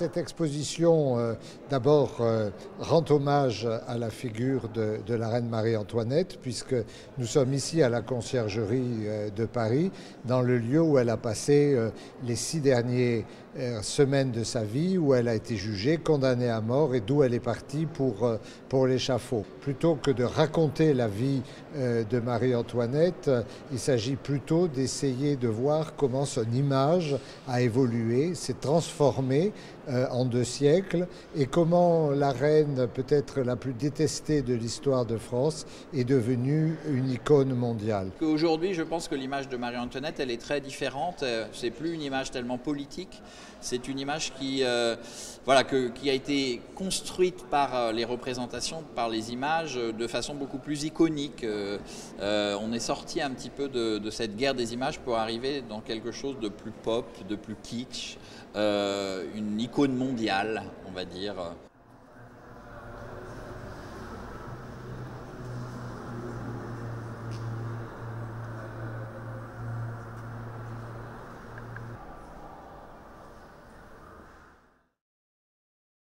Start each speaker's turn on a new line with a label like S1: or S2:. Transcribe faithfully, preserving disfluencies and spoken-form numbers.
S1: Cette exposition, euh, d'abord, euh, rend hommage à la figure de, de la reine Marie-Antoinette, puisque nous sommes ici à la Conciergerie euh, de Paris, dans le lieu où elle a passé euh, les six dernières euh, semaines de sa vie, où elle a été jugée, condamnée à mort et d'où elle est partie pour, euh, pour l'échafaud. Plutôt que de raconter la vie euh, de Marie-Antoinette, euh, il s'agit plutôt d'essayer de voir comment son image a évolué, s'est transformée euh, en deux siècles et comment la reine, peut-être la plus détestée de l'histoire de France, est devenue une icône mondiale.
S2: Aujourd'hui, je pense que l'image de Marie-Antoinette, elle est très différente. C'est plus une image tellement politique. C'est une image qui, euh, voilà, que, qui a été construite par les représentations, par les images, de façon beaucoup plus iconique. Euh, euh, on est sorti un petit peu de, de cette guerre des images pour arriver dans quelque chose de plus pop, de plus kitsch, euh, une icône mondiale, on va dire.